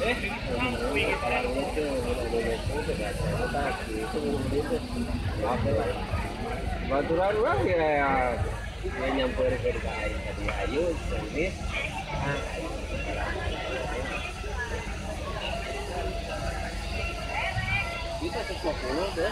Baturan lah ya nyamper ke tadi ayo service bisa 150 deh.